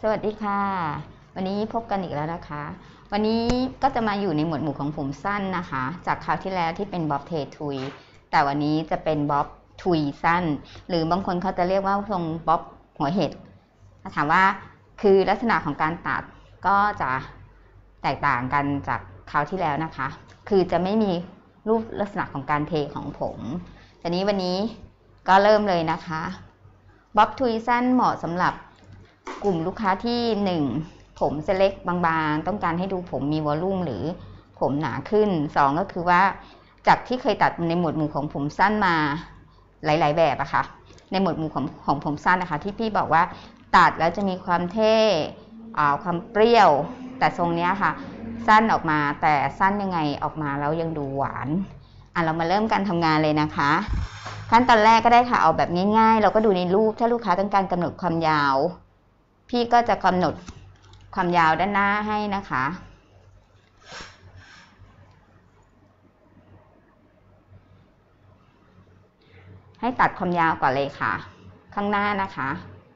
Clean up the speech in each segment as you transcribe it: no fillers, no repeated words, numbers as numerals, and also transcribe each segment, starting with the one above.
วัสดีค่ะวันนี้พบกันอีกแล้วนะคะวันนี้ก็จะมาอยู่ในหมวดหมู่ของผมสั้นนะคะจากคราวที่แล้วที่เป็นบ๊อบเททุยแต่วันนี้จะเป็นบ๊อบทุยสั้นหรือบางคนเขาจะเรียกว่าทรงบ๊อบหัวเห็ดถามว่าคือลักษณะของการตัดก็จะแตกต่างกันจากคราวที่แล้วนะคะคือจะไม่มีรูปลักษณะของการเทของผมทีนี้วันนี้ก็เริ่มเลยนะคะบ๊อบทุยสั้นเหมาะสำหรับกลุ่มลูกค้าที่1ผมเส้นเล็กบางๆต้องการให้ดูผมมีวอลลุ่มหรือผมหนาขึ้น2ก็คือว่าจากที่เคยตัดในหมวดหมู่ของผมสั้นมาหลายๆแบบอะค่ะในหมวดหมู่ของผมสั้นนะคะที่พี่บอกว่าตัดแล้วจะมีความเท่ความเปรี้ยวแต่ทรงนี้ค่ะสั้นออกมาแต่สั้นยังไงออกมาแล้วยังดูหวานเรามาเริ่มการทำงานเลยนะคะขั้นตอนแรกก็ได้ค่ะเอาแบบง่ายๆเราก็ดูในรูปถ้าลูกค้าต้องการกำหนดความยาวพี่ก็จะกำหนดความยาวด้านหน้าให้นะคะให้ตัดความยาวก่อนเลยค่ะข้างหน้านะคะ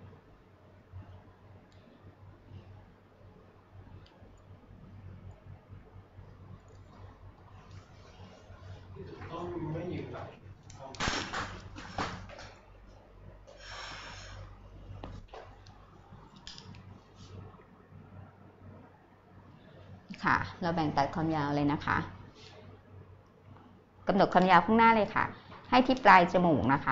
ค่ะเราแบ่งตัดความยาวเลยนะคะกำหนดความยาวข้างหน้าเลยค่ะให้ที่ปลายจมูกนะคะ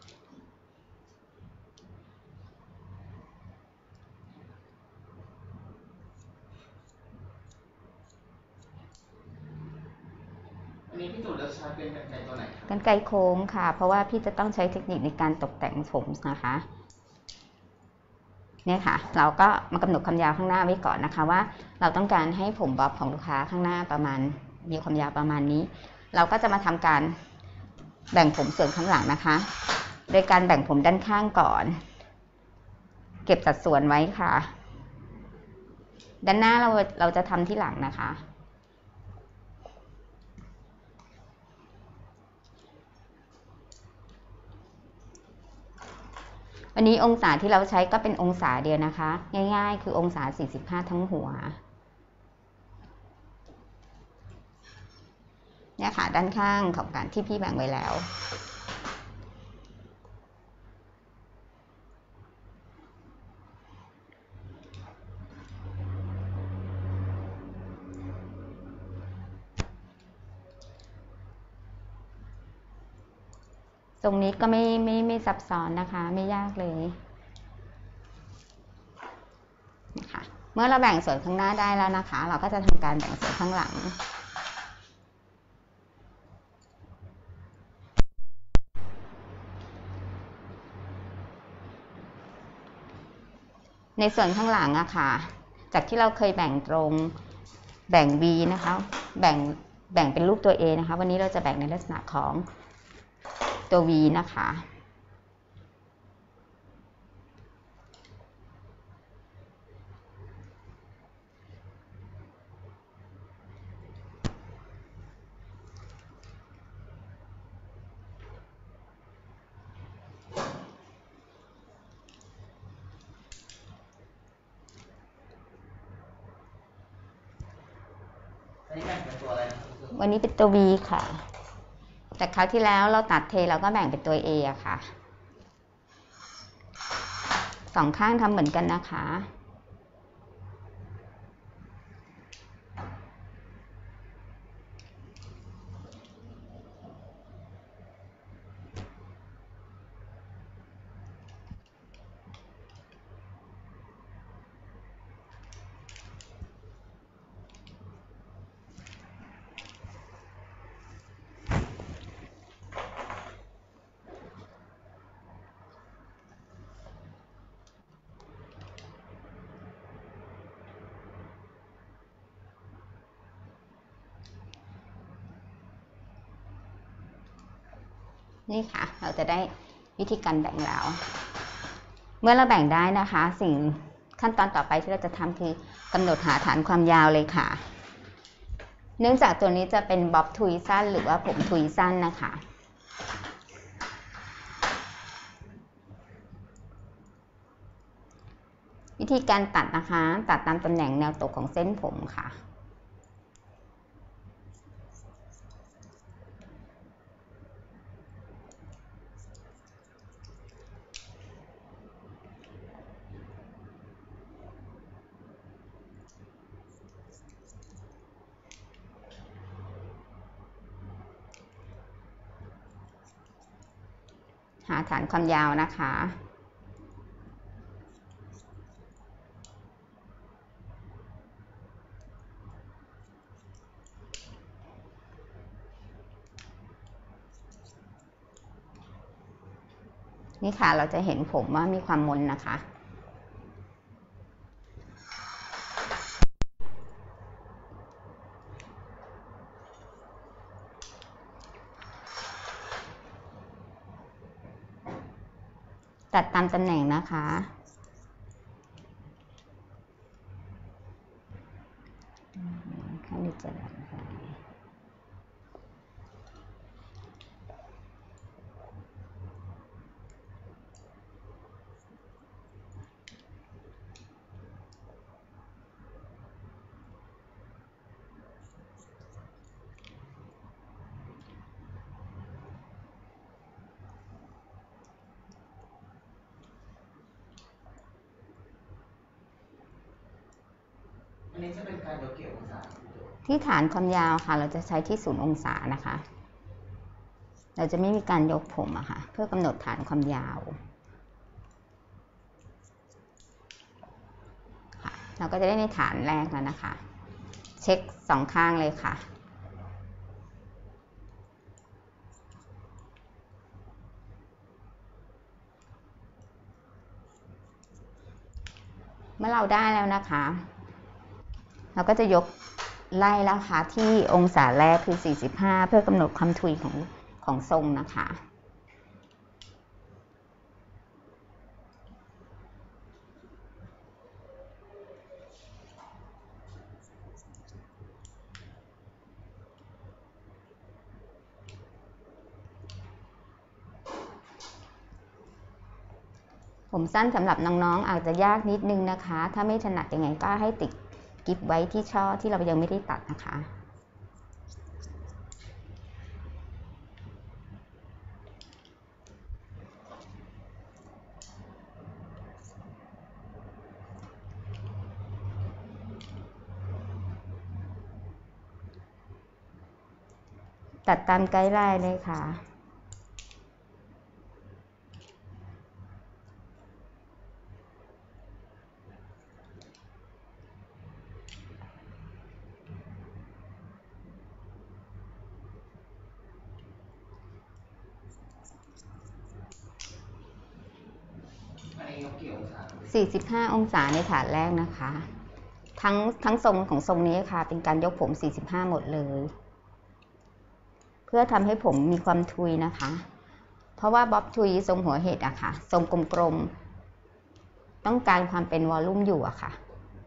อันนี้พี่จุ๋มจะใช้เป็นกรรไกรตัวไหนครับกรรไกรโค้งค่ะเพราะว่าพี่จะต้องใช้เทคนิคในการตกแต่งผมนะคะเนี่ยค่ะเราก็มากำหนดความยาวข้างหน้าไว้ก่อนนะคะว่าเราต้องการให้ผมบ๊อบของลูกค้าข้างหน้าประมาณมีความยาวประมาณนี้เราก็จะมาทำการแบ่งผมส่วนข้างหลังนะคะโดยการแบ่งผมด้านข้างก่อนเก็บสัดส่วนไว้ค่ะด้านหน้าเราจะทำที่หลังนะคะวันนี้องศาที่เราใช้ก็เป็นองศาเดียวนะคะง่ายๆคือองศา45ทั้งหัวเนี่ยค่ะด้านข้างของการที่พี่แบ่งไว้แล้วตรงนี้ก็ไม่ซับซ้อนนะคะไม่ยากเลยนะคะเมื่อเราแบ่งส่วนข้างหน้าได้แล้วนะคะเราก็จะทำการแบ่งส่วนข้างหลังในส่วนข้างหลังอะค่ะจากที่เราเคยแบ่งตรงแบ่ง V นะคะแบ่งเป็นรูปตัว A นะคะวันนี้เราจะแบ่งในลักษณะของตัว V นะคะวันนี้เป็นตัว V ค่ะแต่คราวที่แล้วเราตัดเทเราก็แบ่งเป็นตัว A อะค่ะสองข้างทำเหมือนกันนะคะนี่ค่ะเราจะได้วิธีการแบ่งแล้วเมื่อเราแบ่งได้นะคะสิ่งขั้นตอนต่อไปที่เราจะทำคือกำหนดหาฐานความยาวเลยค่ะเนื่องจากตัวนี้จะเป็นบ๊อบทุยสั้นหรือว่าผมทุยสั้นนะคะวิธีการตัดนะคะตัดตามตำแหน่งแนวตกของเส้นผมค่ะหาฐานความยาวนะคะนี่ค่ะเราจะเห็นผมว่ามีความมนนะคะตัดตามตำแหน่งนะคะข้างนี้จะดันไปอันนี้จะเป็นการยกเกี่ยวองศาที่ฐานความยาวค่ะเราจะใช้ที่0 องศานะคะเราจะไม่มีการยกผมอะค่ะเพื่อกำหนดฐานความยาวค่ะเราก็จะได้ในฐานแรกแล้วนะคะเช็ค2 ข้างเลยค่ะเมื่อเราได้แล้วนะคะเราก็จะยกไล่แล้วค่ะที่องศาแรกคือ45เพื่อกำหนดความทุยของทรงนะคะผมสั้นสำหรับน้องๆอาจจะยากนิดนึงนะคะถ้าไม่ถนัดยังไงก็ให้ติดกิ๊บไว้ที่ช่อที่เรายังไม่ได้ตัดนะคะตัดตามไกด์ไลน์เลยค่ะ45 องศาในฐานแรกนะคะทั้งทรงของทรงนี้ค่ะเป็นการยกผม45หมดเลยเพื่อทำให้ผมมีความทุยนะคะเพราะว่าบ๊อบทุยทรงหัวเห็ดอะค่ะทรงกลมๆต้องการความเป็นวอลลุ่มอยู่อะค่ะ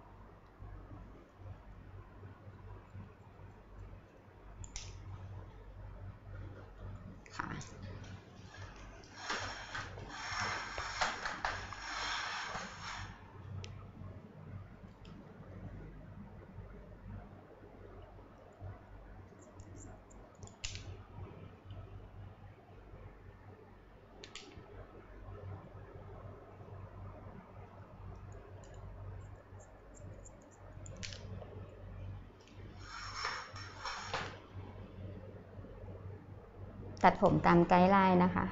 ตัดผมตามไกด์ไลน์นะคะ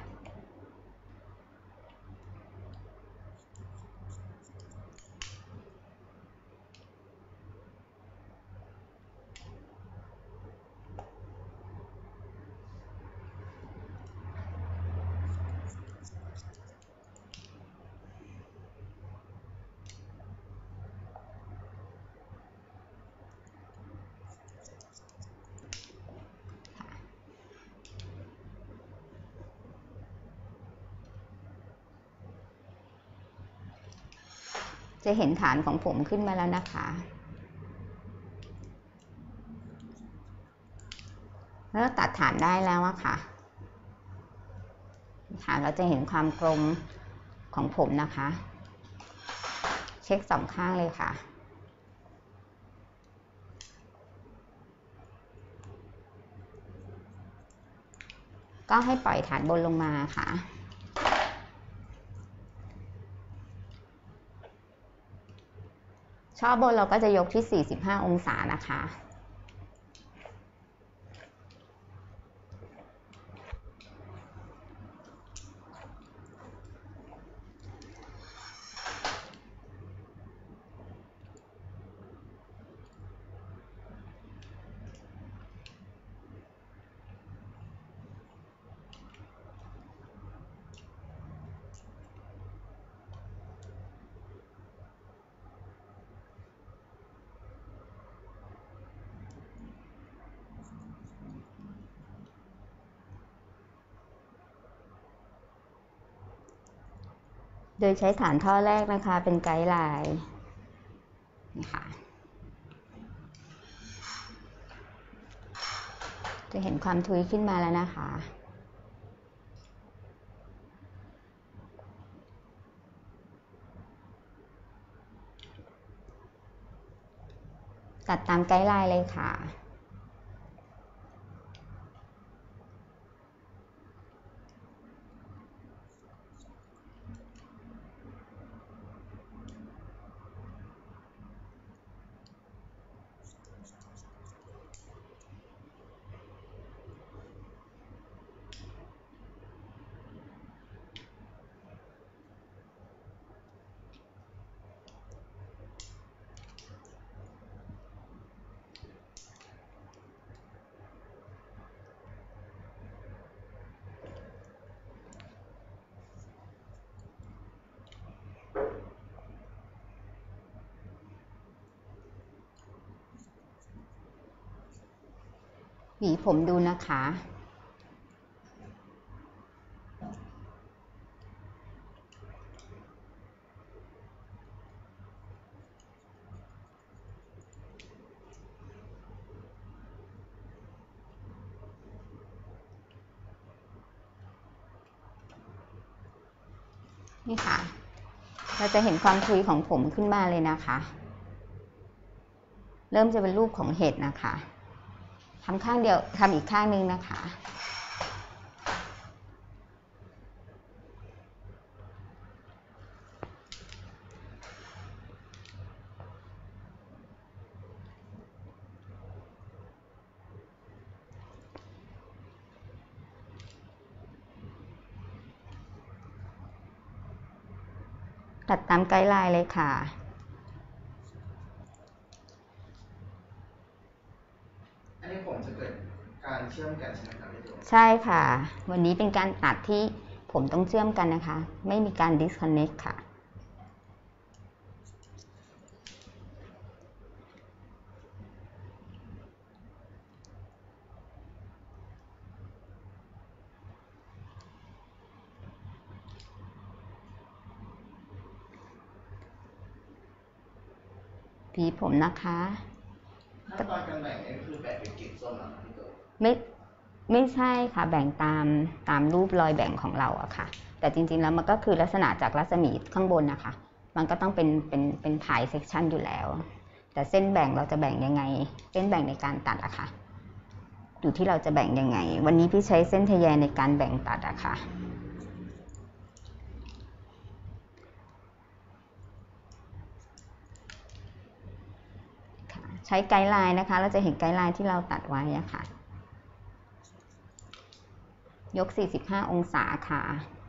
จะเห็นฐานของผมขึ้นมาแล้วนะคะแล้วตัดฐานได้แล้วอะค่ะฐานเราจะเห็นความกลมของผมนะคะช็คสองข้างเลยค่ะก็ให้ปล่อยฐานบนลงมาค่ะช่อบนเราก็จะยกที่45องศานะคะโดยใช้ฐานท่อแรกนะคะเป็นไกด์ไลน์นี่ค่ะจะเห็นความทุยขึ้นมาแล้วนะคะตัดตามไกด์ไลน์เลยค่ะหวีผมดูนะคะนี่ค่ะเราจะเห็นความทุยของผมขึ้นมาเลยนะคะเริ่มจะเป็นรูปของเห็ดนะคะทำข้างเดียวทำอีกข้างนึงนะคะตัดตามไกด์ไลน์เลยค่ะอันนี้ผมจะเกิดการเชื่อมกันใช่ไหมครับพี่ตูนใช่ค่ะวันนี้เป็นการตัดที่ผมต้องเชื่อมกันนะคะไม่มีการ disconnect ค่ะหวีผมนะคะขั้นตอนการแบ่งนี่คือแบ่งเป็นกลีบส้มเหรอครับพี่ตูนไม่ใช่ค่ะแบ่งตามรูปรอยแบ่งของเราอะค่ะแต่จริงๆแล้วมันก็คือลักษณะจากรัศมีข้างบนนะคะมันก็ต้องเป็นพายเซกชันอยู่แล้วแต่เส้นแบ่งเราจะแบ่งยังไงเส้นแบ่งในการตัดอะค่ะอยู่ที่เราจะแบ่งยังไงวันนี้พี่ใช้เส้นทะแยงในการแบ่งตัดอะค่ะใช้ไกด์ไลน์นะคะเราจะเห็นไกด์ไลน์ที่เราตัดไว้อะค่ะยก45องศาค่ะ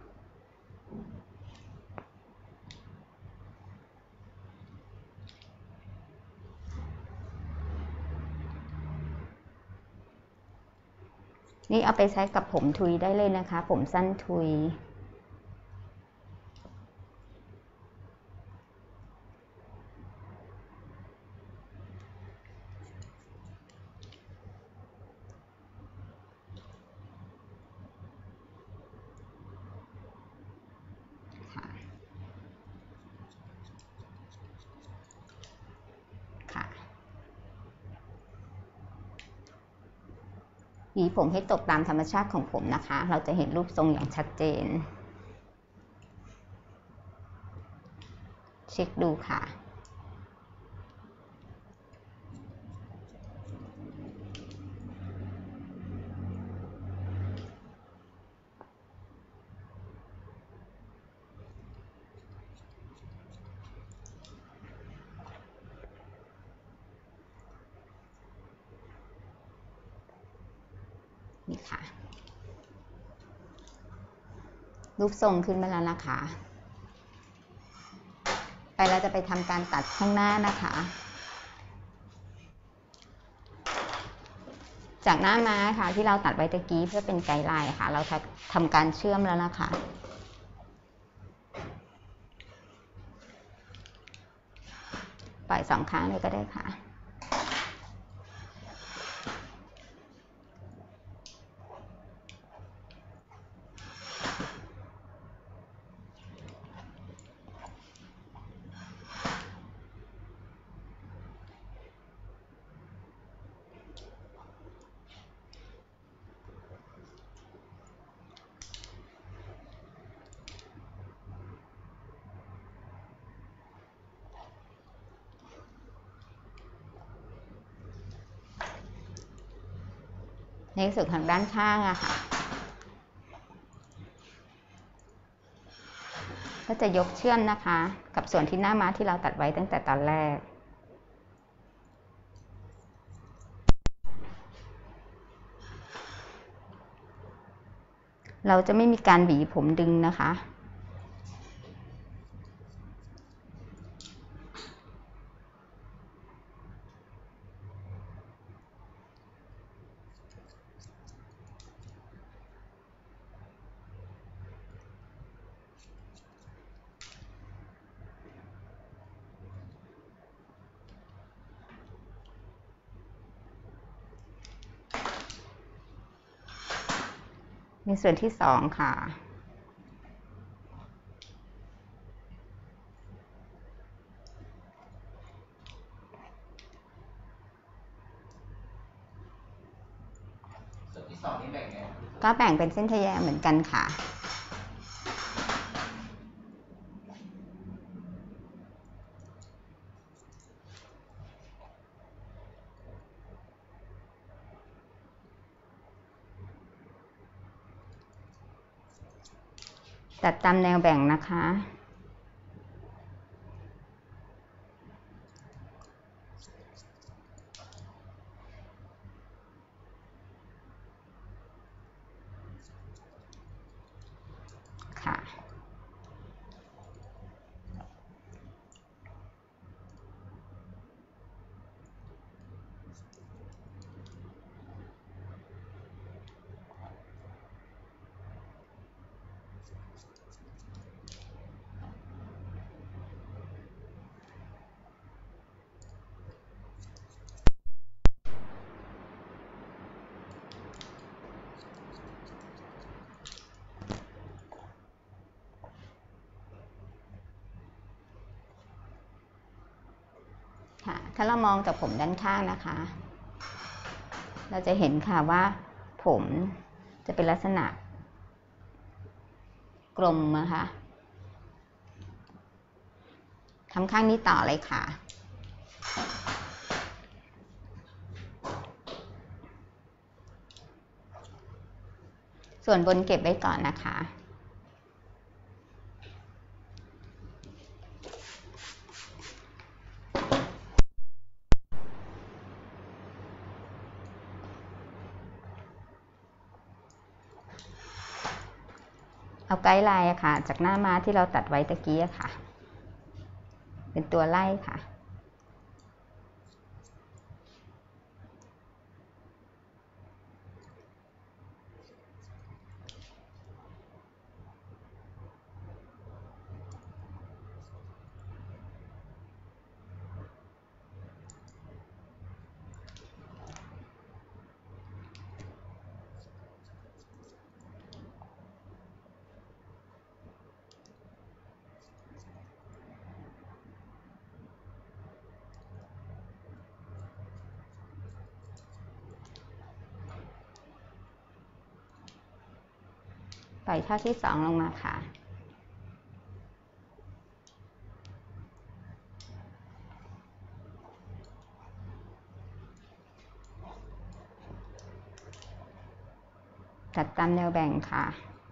นี่เอาไปใช้กับผมทุยได้เลยนะคะผมสั้นทุยหวีผมให้ตกตามธรรมชาติของผมนะคะเราจะเห็นรูปทรงอย่างชัดเจนเช็คดูค่ะนี่ค่ะรูปทรงขึ้นมาแล้วนะคะไปเราจะไปทำการตัดข้างหน้านะคะจากหน้าม้าค่ะที่เราตัดไว้ตะกี้เพื่อเป็นไกด์ไลน์ค่ะเราทำการเชื่อมแล้วนะคะปล่อย2 ครั้งเลยก็ได้ค่ะในส่วนของด้านข้างอะค่ะก็จะยกเชื่อมนะคะกับส่วนที่หน้าม้าที่เราตัดไว้ตั้งแต่ตอนแรกเราจะไม่มีการหวีผมดึงนะคะในส่วนที่2ค่ะส่วนที่2นี่แบ่งไงก็แบ่งเป็นเส้นทะแยงเหมือนกันค่ะตัดตามแนวแบ่งนะคะค่ะถ้าเรามองจากผมด้านข้างนะคะเราจะเห็นค่ะว่าผมจะเป็นลักษณะกลมนะคะทำข้างนี้ต่อเลยค่ะส่วนบนเก็บไว้ก่อนนะคะเอาไกด์ไลน์ค่ะจากหน้าม้าที่เราตัดไว้ตะกี้ค่ะเป็นตัวไล่ค่ะปล่อยท่าที่2ลงมาค่ะจัดตามแนวแบ่งค่ะ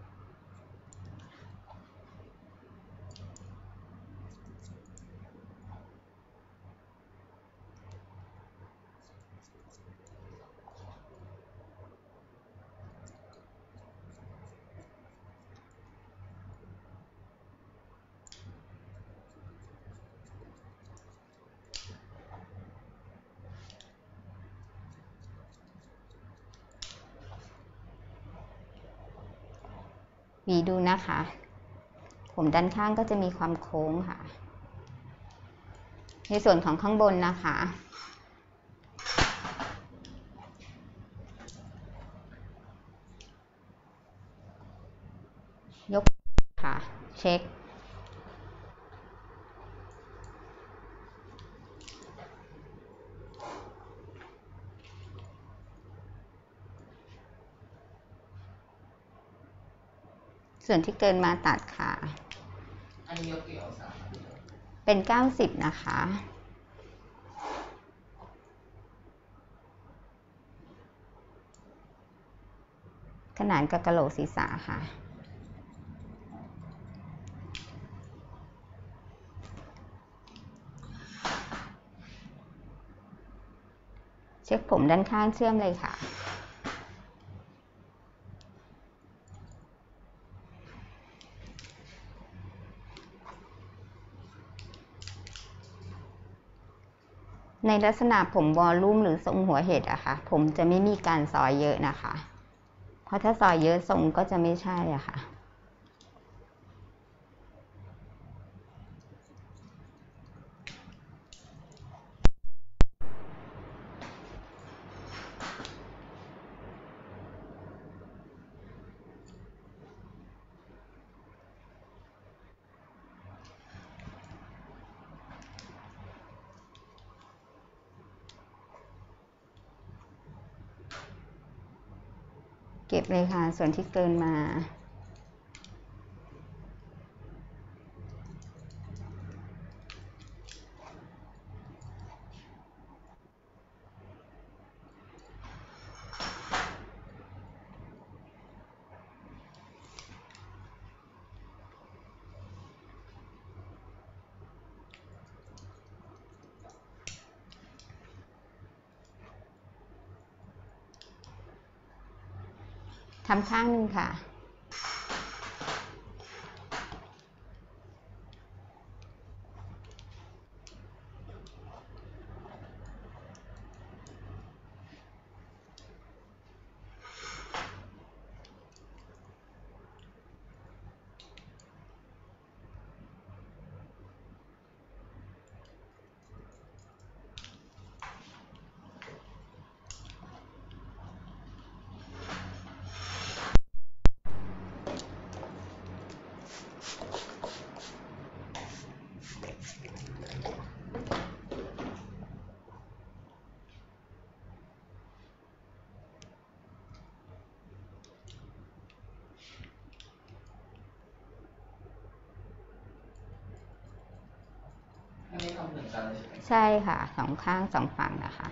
หวีดูนะคะผมด้านข้างก็จะมีความโค้งค่ะในส่วนของข้างบนนะคะยกค่ะเช็คส่วนที่เกินมาตัดค่ะอันนี้ยกกี่องศาเป็น90นะคะขนานกับกะโหลกศีรษะค่ะเช็คผมด้านข้างเชื่อมเลยค่ะในลักษณะผมวอลลุ่มหรือทรงหัวเห็ดอะค่ะผมจะไม่มีการซอยเยอะนะคะเพราะถ้าซอยเยอะทรงก็จะไม่ใช่อะค่ะเก็บเลยค่ะส่วนที่เกินมาทำข้างหนึ่งค่ะอันนี้ทำเหมือนกันเลยใช่ไหมใช่ค่ะสองข้างสองฝั่งนะคะ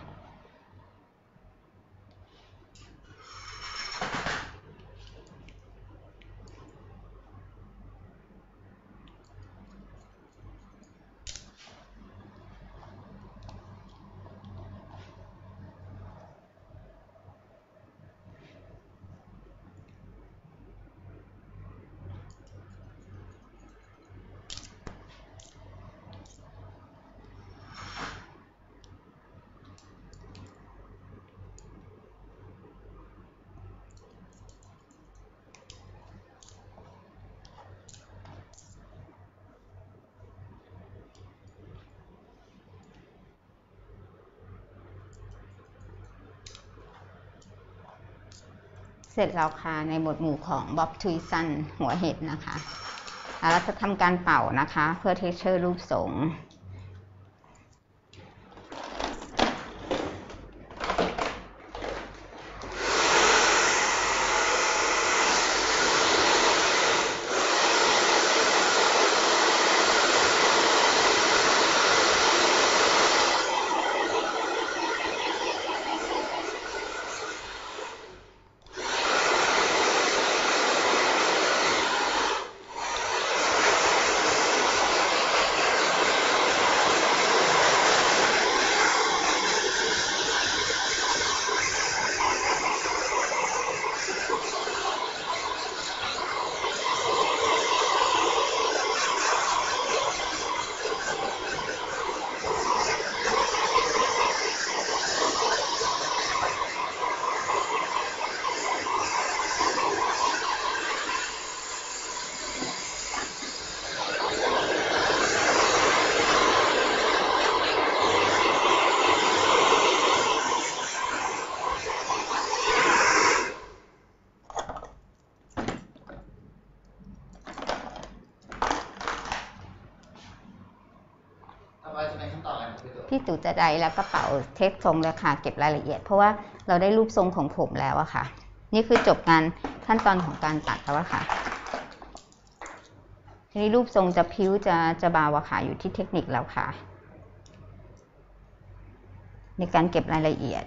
เสร็จแล้วค่ะในหมวดหมู่ของบ๊อบทุยซันหัวเห็ดนะคะแล้วเราจะทำการเป่านะคะเพื่อเทคเชอร์รูปทรงพี่ตู่จะได้แล้วกระเป๋าเทคทรงเลยค่ะเก็บรายละเอียดเพราะว่าเราได้รูปทรงของผมแล้วอะค่ะนี่คือจบงานขั้นตอนของการตัดแล้วอะค่ะทีนี้รูปทรงจะพิ้วจะเบาอะค่ะอยู่ที่เทคนิคแล้วค่ะในการเก็บรายละเอียด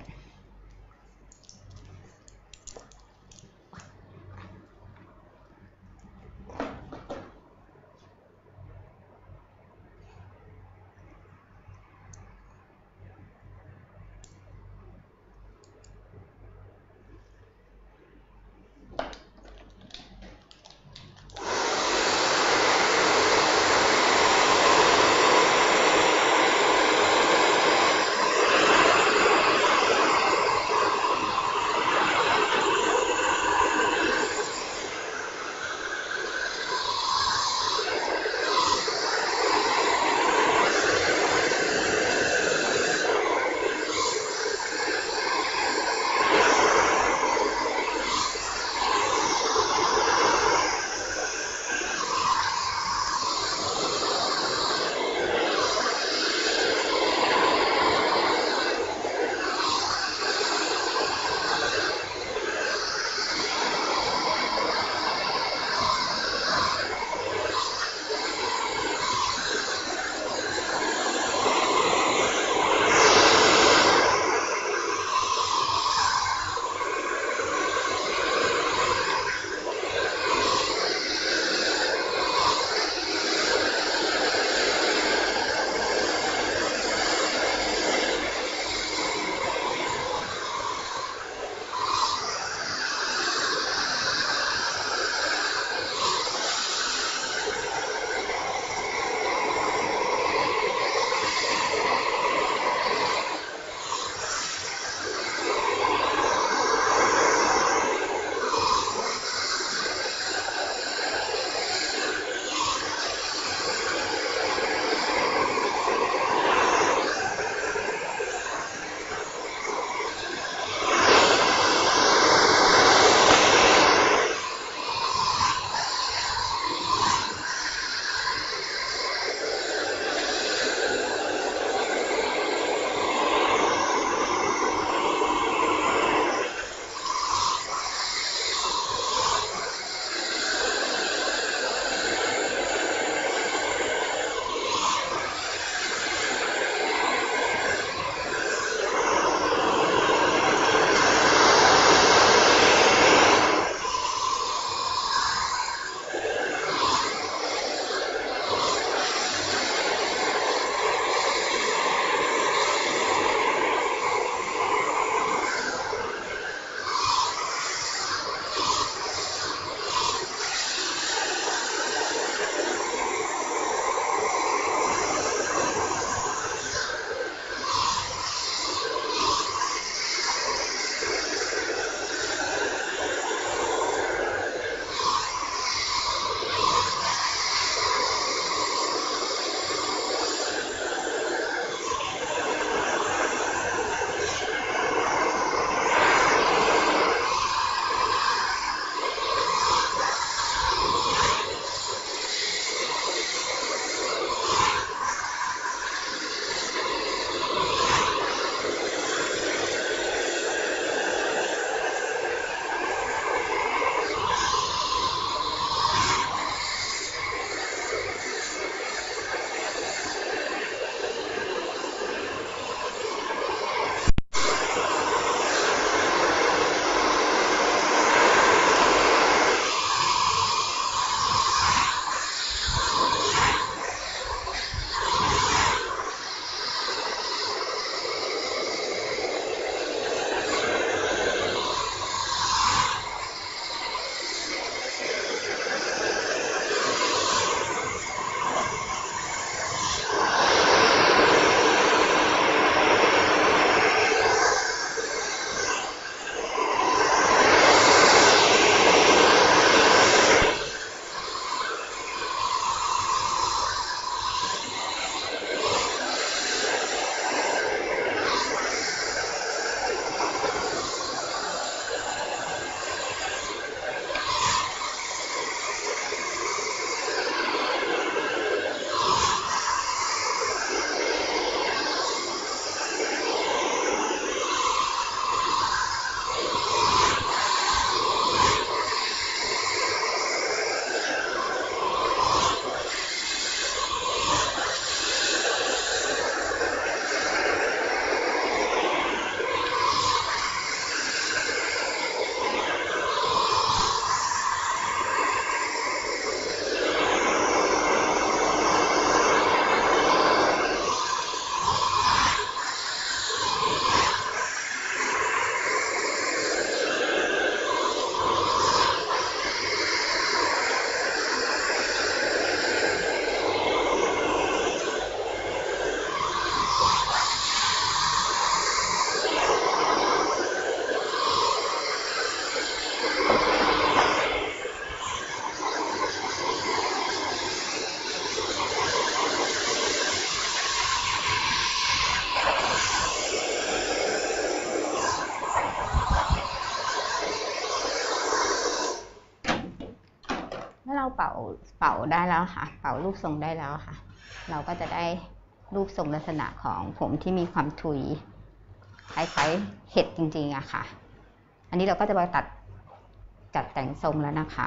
เป่าได้แล้วค่ะเป่ารูปทรงได้แล้วค่ะเราก็จะได้รูปทรงลักษณะของผมที่มีความทุยคล้ายๆเห็ดจริงๆอะค่ะอันนี้เราก็จะมาจัดแต่งทรงแล้วนะคะ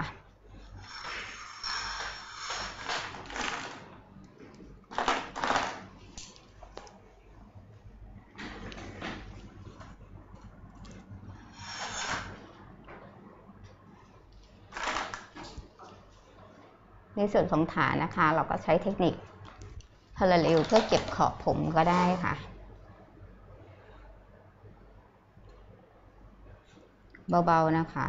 ในส่วนของฐานนะคะเราก็ใช้เทคนิคพาราเลลเพื่อเก็บขอบผมก็ได้ค่ะเบาๆนะคะ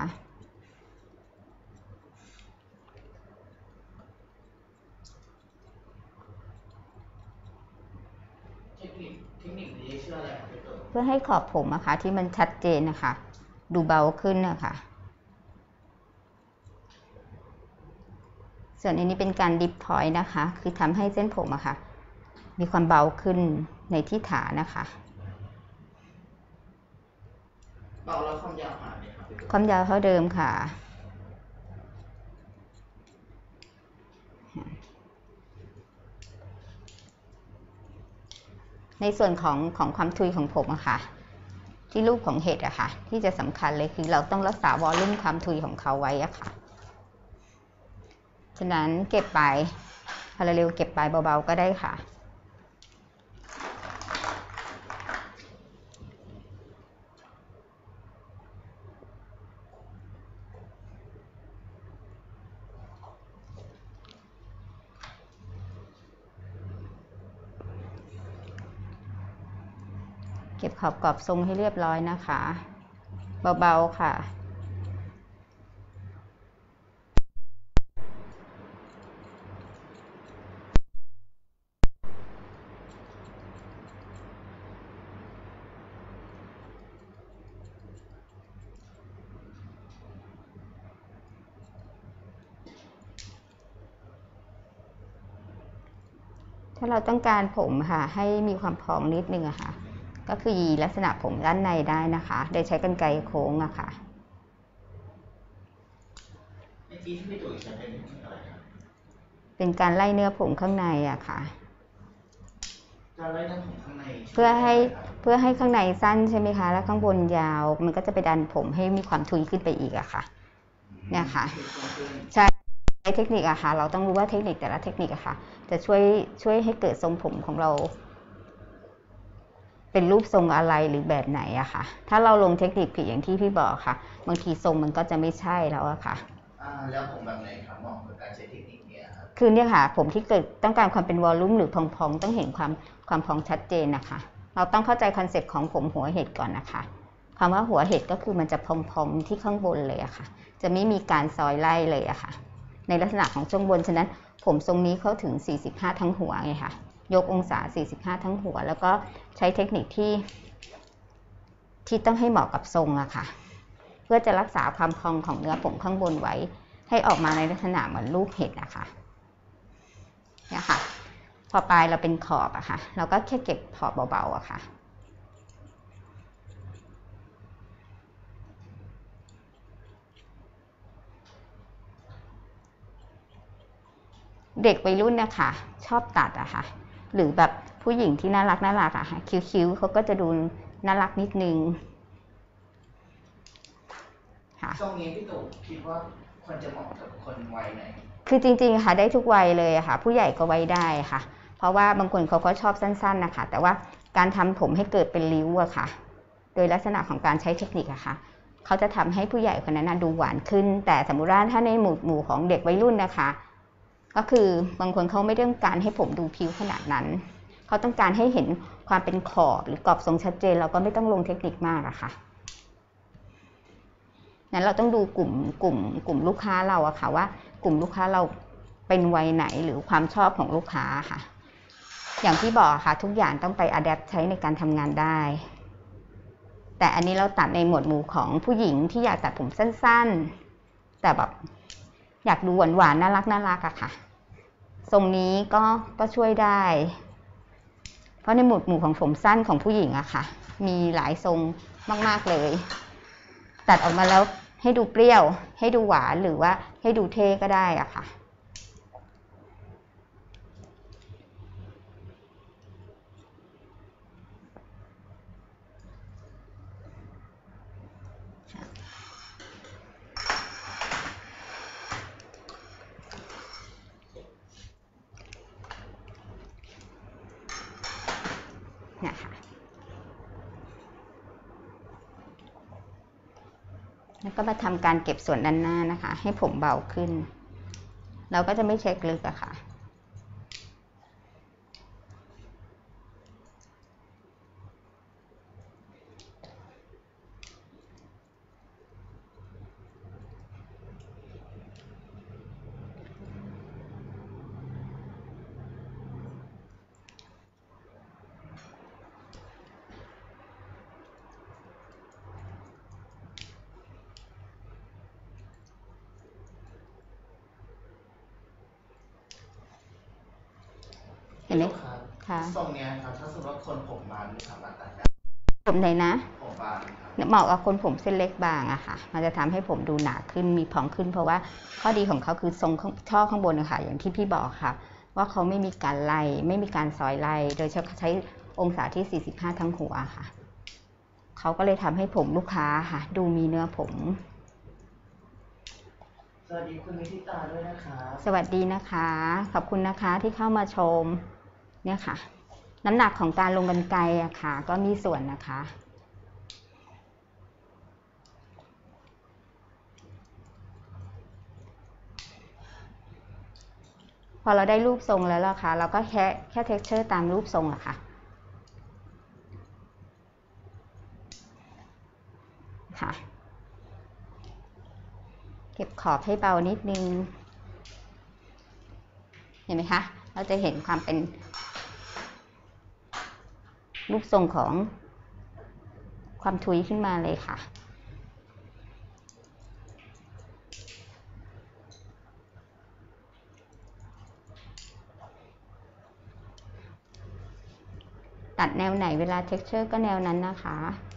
เทคนิคนี้ชื่ออะไรครับพี่ตู่เพื่อให้ขอบผมนะคะที่มันชัดเจนนะคะดูเบาขึ้นนะคะส่วนอันนี้เป็นการดิฟพอยต์นะคะคือทำให้เส้นผมอะค่ะมีความเบาขึ้นในที่ฐานนะคะเบาแล้วความยาวหายไหมครับพี่ตู่ความยาวเท่าเดิมค่ะในส่วนของความทุยของผมอะค่ะที่รูปของเห็ดอะค่ะที่จะสำคัญเลยคือเราต้องรักษาวอลลุ่มความทุยของเขาไว้อะค่ะฉะนั้นเก็บไปพาราเรลเก็บไปเบาๆก็ได้ค่ะเก็บขอบกรอบทรงให้เรียบร้อยนะคะเบาๆค่ะถ้าเราต้องการผมค่ะให้มีความพองนิดนึงอะค่ะก็คือยีลักษณะผมด้านในได้นะคะโดยใช้กรรไกรโค้งอะค่ะไอ้ที่พี่ตู่ใช้เป็นอะไรครับเป็นการไล่เนื้อผมข้างในอะค่ะการไล่ทั้งผมข้างในเพื่อให้ข้างในสั้นใช่ไหมคะแล้วข้างบนยาวมันก็จะไปดันผมให้มีความทุยขึ้นไปอีกอะค่ะเนี่ยค่ะใช่เทคนิคอะค่ะเราต้องรู้ว่าเทคนิคแต่ละเทคนิคอะค่ะจะช่วยให้เกิดทรงผมของเราเป็นรูปทรงอะไรหรือแบบไหนอะค่ะถ้าเราลงเทคนิคผิดอย่างที่พี่บอกค่ะบางทีทรงมันก็จะไม่ใช่แล้วอะค่ะแล้วผมแบบไหนครับเหมาะกับการใช้เทคนิคนี้ครับคือเนี่ยค่ะผมที่เกิดต้องการความเป็นวอลลุ่มหรือพองๆต้องเห็นความพองชัดเจนนะคะเราต้องเข้าใจคอนเซ็ปต์ของผมหัวเห็ดก่อนนะคะคำว่าหัวเห็ดก็คือมันจะพองๆที่ข้างบนเลยอะค่ะจะไม่มีการซอยไล่เลยอะค่ะในลักษณะของช่วงบนฉะนั้นผมทรงนี้เข้าถึง45ทั้งหัวไงค่ะยกองศา45ทั้งหัวแล้วก็ใช้เทคนิคที่ต้องให้เหมาะกับทรงอะค่ะเพื่อจะรักษาความพองของเนื้อผมข้างบนไว้ให้ออกมาในลักษณะเหมือนรูปเห็ดนะคะเนี่ยค่ะพอปลายเราเป็นขอบอะค่ะเราก็แค่เก็บขอบเบาๆอะค่ะเด็กวัยรุ่นนะคะชอบตัดอะค่ะหรือแบบผู้หญิงที่น่ารักอะค่ะคิ้วๆเขาก็จะดูน่ารักนิดนึงค่ะทรงนี้พี่ตู่คิดว่าควรจะเหมาะกับคนวัยไหนคือจริงๆค่ะได้ทุกวัยเลยค่ะผู้ใหญ่ก็ไว้ได้ค่ะเพราะว่าบางคนเขาก็ชอบสั้นๆนะคะแต่ว่าการทำผมให้เกิดเป็นริ้วอะค่ะโดยลักษณะของการใช้เทคนิคอะค่ะเขาจะทำให้ผู้ใหญ่คนนั้นดูหวานขึ้นแต่สมมุติว่าถ้าในหมู่ของเด็กวัยรุ่นนะคะก็คือบางคนเขาไม่ต้องการให้ผมดูพิ้วขนาดนั้นเขาต้องการให้เห็นความเป็นขอบหรือกรอบทรงชัดเจนเราก็ไม่ต้องลงเทคนิคมากอะค่ะนั้นเราต้องดูกลุ่มลูกค้าเราอะค่ะว่ากลุ่มลูกค้าเราเป็นวัยไหนหรือความชอบของลูกค้าค่ะอย่างที่บอกค่ะทุกอย่างต้องไปอัดแอปใช้ในการทำงานได้แต่อันนี้เราตัดในหมวดหมู่ของผู้หญิงที่อยากตัดผมสั้นๆแต่แบบอยากดูหวานๆน่ารักอะค่ะทรงนี้ก็ช่วยได้เพราะในหมวดหมู่ของผมสั้นของผู้หญิงอะค่ะมีหลายทรงมากๆเลยตัดออกมาแล้วให้ดูเปรี้ยวให้ดูหวานหรือว่าให้ดูเท่ก็ได้อะค่ะเนี่ยค่ะแล้วก็มาทำการเก็บส่วนด้านหน้านะคะให้ผมเบาขึ้นเราก็จะไม่เช็คลึกอะค่ะเห็นไหมค่ะทรงเนี้ยครับถ้าสมมติว่าคนผมบางสามารถตัดได้ผมไหนนะผมบางเหมาะกับคนผมเส้นเล็กบางอะค่ะมันจะทำให้ผมดูหนาขึ้นมีพองขึ้นเพราะว่าข้อดีของเขาคือทรงช่อข้างบนนะคะอย่างที่พี่บอกค่ะว่าเขาไม่มีการไล่ไม่มีการซอยไล่โดยใช้องศาที่45ทั้งหัวค่ะเขาก็เลยทำให้ผมลูกค้าค่ะดูมีเนื้อผมสวัสดีคุณนิติตาด้วยนะคะสวัสดีนะคะขอบคุณนะคะที่เข้ามาชมเนี่ยค่ะน้ำหนักของการลงกรรไกรอะค่ะก็มีส่วนนะคะพอเราได้รูปทรงแล้วล่ะค่ะเราก็แค่ texture ตามรูปทรงอะค่ะเก็บขอบให้เบานิดนึงเห็นไหมคะเราจะเห็นความเป็นรูปทรงของความทุยขึ้นมาเลยค่ะตัดแนวไหนเวลา texture ก็แนวนั้นนะคะ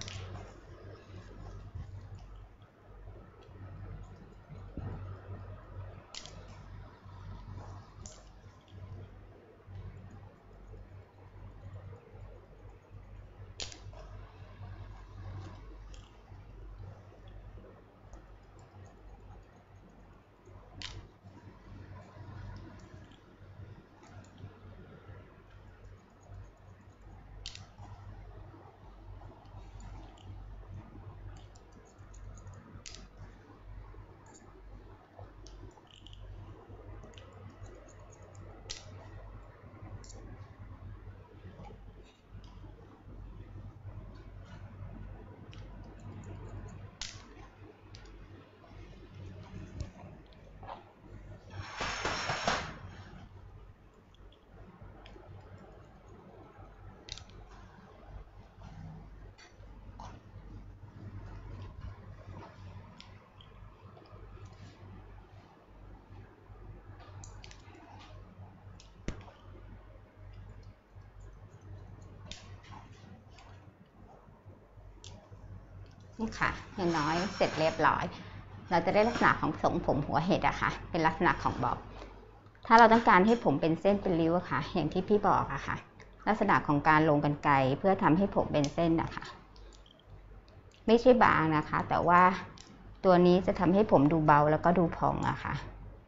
นี่ค่ะอย่างน้อยเสร็จเรียบร้อยเราจะได้ลักษณะของทรงผมหัวเห็ดอะค่ะเป็นลักษณะของบ๊อบถ้าเราต้องการให้ผมเป็นเส้นเป็นริ้วอะค่ะอย่างที่พี่บอกอะค่ะลักษณะของการลงกรรไกรเพื่อทำให้ผมเป็นเส้นนะคะไม่ใช่บางนะคะแต่ว่าตัวนี้จะทำให้ผมดูเบาแล้วก็ดูพองอะค่ะ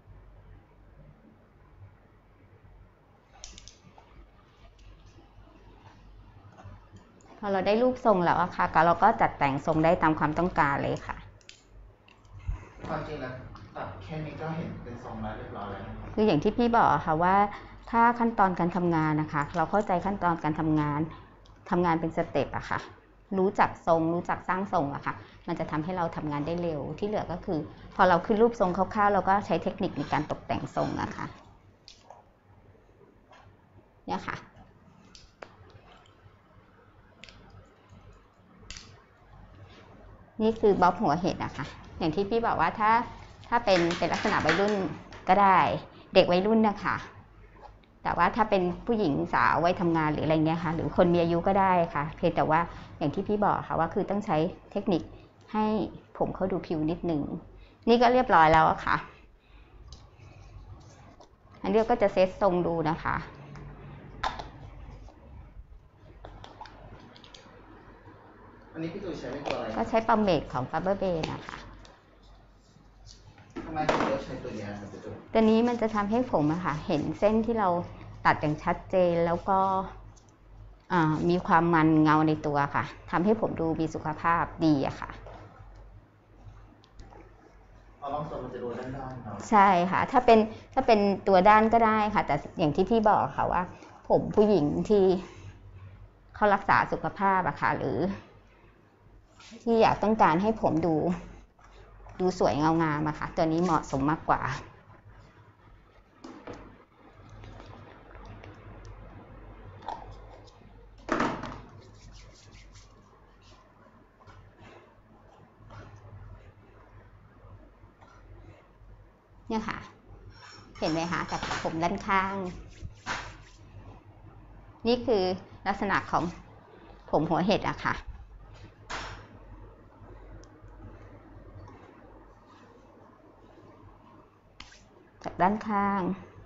พอเราได้รูปทรงแล้วอะค่ะเราก็จัดแต่งทรงได้ตามความต้องการเลยค่ะความจริงแล้วตัดแค่นี้ก็เห็นเป็นทรงแล้วเรียบร้อยแล้วคืออย่างที่พี่บอกค่ะว่าถ้าขั้นตอนการทำงานนะคะเราเข้าใจขั้นตอนการทำงานเป็นสเต็ปอะค่ะรู้จักทรงรู้จักสร้างทรงอะค่ะมันจะทำให้เราทำงานได้เร็วที่เหลือก็คือพอเราขึ้นรูปทรงคร่าวๆเราก็ใช้เทคนิคในการตกแต่งทรงอะค่ะเนี่ยค่ะนี่คือบ๊อบหัวเห็ดนะคะอย่างที่พี่บอกว่าถ้าเป็นลักษณะวัยรุ่นก็ได้เด็กวัยรุ่นนะคะแต่ว่าถ้าเป็นผู้หญิงสาววัยทำงานหรืออะไรเงี้ยค่ะหรือคนมีอายุก็ได้ค่ะเพียงแต่ว่าอย่างที่พี่บอกค่ะว่าคือต้องใช้เทคนิคให้ผมเขาดูผิวนิดนึงนี่ก็เรียบร้อยแล้วค่ะอันนี้ก็จะเซตทรงดูนะคะอันนี้พี่ตู่ใช้เป็นตัวอะไรก็ใช้ปั๊มเมดของ Faber Bay นะคะทำไมถึงเลือกใช้ตัวนี้ครับพี่ตู่ตัวนี้มันจะทำให้ผมอะค่ะเห็นเส้นที่เราตัดอย่างชัดเจนแล้วก็มีความมันเงาในตัวค่ะทำให้ผมดูมีสุขภาพดีอะค่ะบางส่วนมันจะโดนด้านๆเนาะใช่ค่ะถ้าเป็นตัวด้านก็ได้ค่ะแต่อย่างที่พี่บอกค่ะว่าผมผู้หญิงที่เขารักษาสุขภาพอะค่ะหรือที่อยากต้องการให้ผมดูสวยเงางามอะค่ะตัวนี้เหมาะสมมากกว่าเนี่ยค่ะเห็นไหมคะกับผมด้านข้างนี่คือลักษณะของผมหัวเห็ดอะค่ะจากด้านข้าง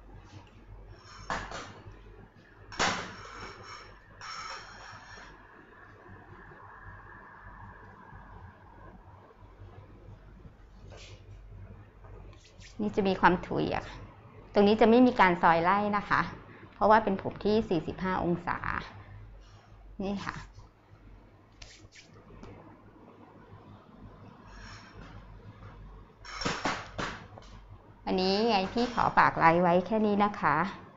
นี่จะมีความถุยอะตรงนี้จะไม่มีการซอยไล่นะคะเพราะว่าเป็นผมที่45องศานี่ค่ะวันนี้ไงพี่ขอฝากไลฟ์ไว้แค่นี้นะคะ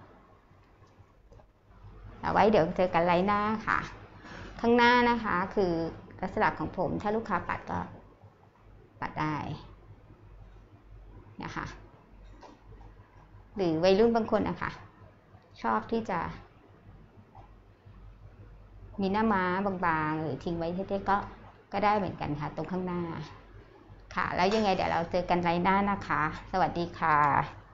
เอาไว้เดี๋ยวเจอกันไลฟ์หน้าค่ะข้างหน้านะคะคือลักษณะของผมถ้าลูกค้าปัดก็ปัดได้นะคะหรือวัยรุ่นบางคนนะคะชอบที่จะมีหน้าม้าบางๆหรือทิ้งไว้เท่ๆก็ได้เหมือนกันค่ะตรงข้างหน้าค่ะแล้วยังไงเดี๋ยวเราเจอกันไลฟ์หน้านะคะสวัสดีค่ะ